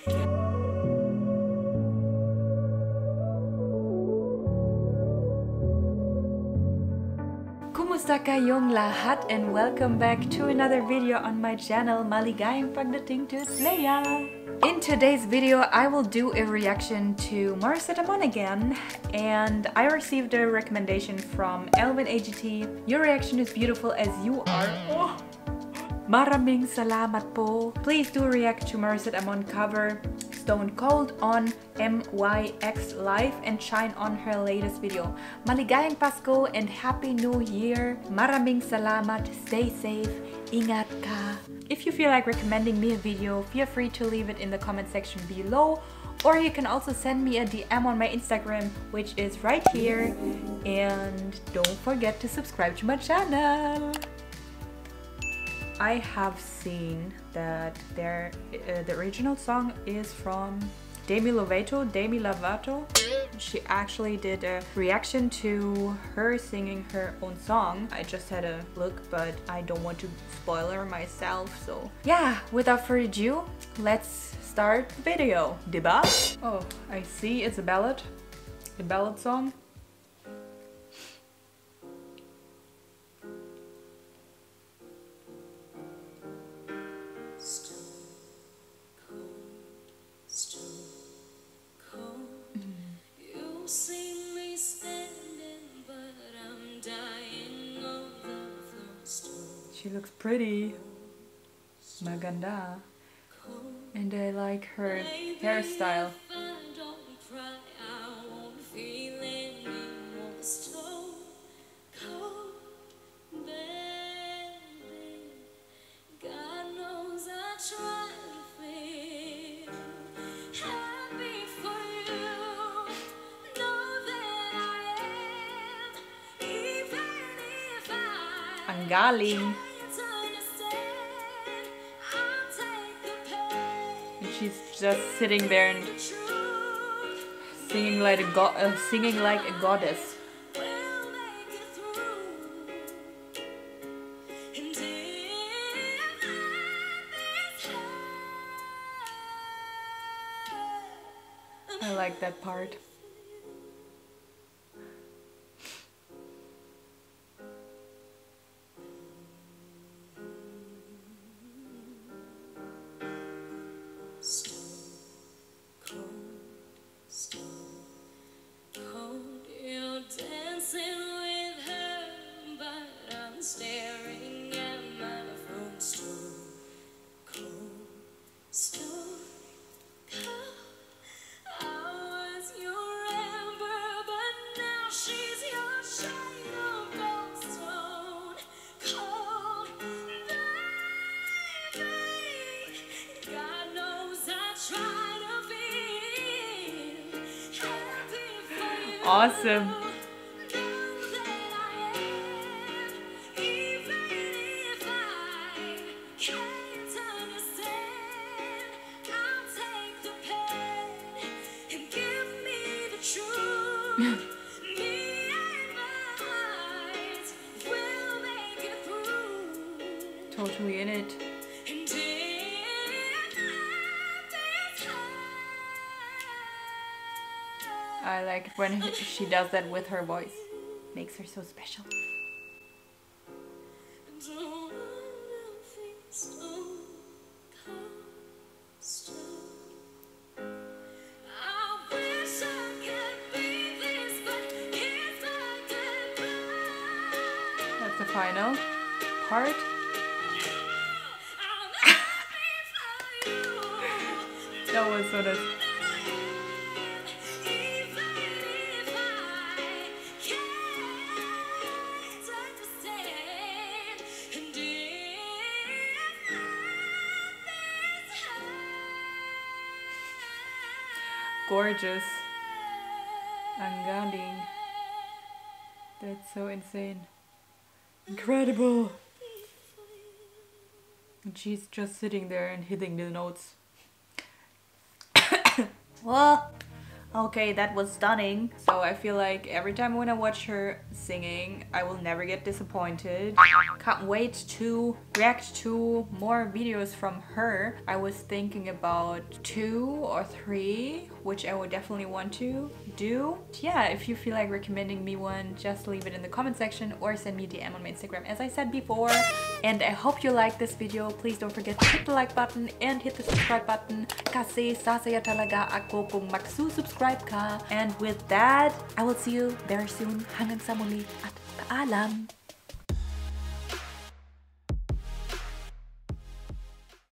Kumusta kayong lahat and welcome back to another video on my channel Maligayang pagdating to Leya. In today's video, I will do a reaction to Morissette Amon again, and I received a recommendation from Elvin AGT. Your reaction is beautiful as you are. Oh. Maraming salamat po. Please do react to Morissette Amon cover Stone Cold on MYX Live and shine on her latest video. Maligayang Pasko and Happy New Year. Maraming salamat. Stay safe. Ingat ka. If you feel like recommending me a video, feel free to leave it in the comment section below, or you can also send me a DM on my Instagram, which is right here. And don't forget to subscribe to my channel. I have seen that the original song is from Demi Lovato. She actually did a reaction to her singing her own song. I just had a look, but I don't want to spoiler myself, so yeah, without further ado, let's start the video. Diba? Oh, I see, it's a ballad song. She looks pretty, maganda, and I like her hairstyle. Ang galing. And she's just sitting there and singing like a goddess. I like that part. Awesome. Totally in it. I like it when she does that with her voice. Makes her so special. That's the final part. That was so nice. Gorgeous. Ang galing. That's so insane. Incredible. And she's just sitting there and hitting the notes. Well, Okay, that was stunning. So I feel like every time when I watch her singing, I will never get disappointed. Can't wait to react to more videos from her. I was thinking about 2 or 3, which I would definitely want to do. Yeah, if you feel like recommending me one, just leave it in the comment section or send me a DM on my Instagram as I said before. And I hope you liked this video. Please don't forget to hit the like button and hit the subscribe button. Kasi sasaya talaga ako kung magsusubscribe ka. And with that, I will see you very soon. Hanggang sa muli at paalam!